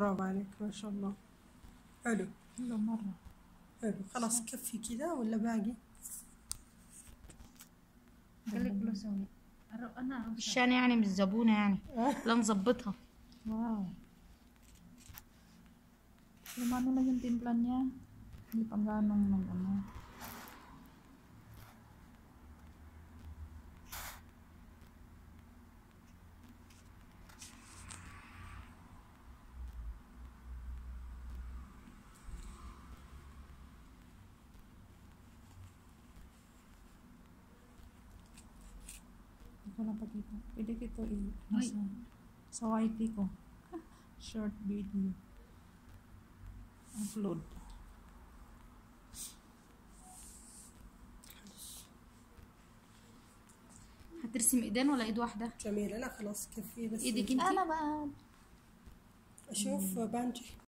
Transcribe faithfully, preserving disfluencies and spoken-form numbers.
برافو عليك ما شاء الله. حلو حلو مرة. حلو. خلاص كفي كذا ولا باقي؟ خليك كله سوي. انا الشان يعني مش زبونة يعني. لا نظبطها. Wow. Gimana lagi timplannya? Di pangganong ng ano. Wala pa dito. Pwede dito i-nasa sa Y T ko. Short video. Upload. هترسم ايدين ولا ايد واحدة؟ جميلة. لا خلاص كفي بس ايدك انتي؟ Ano ba? اشوف بانجي.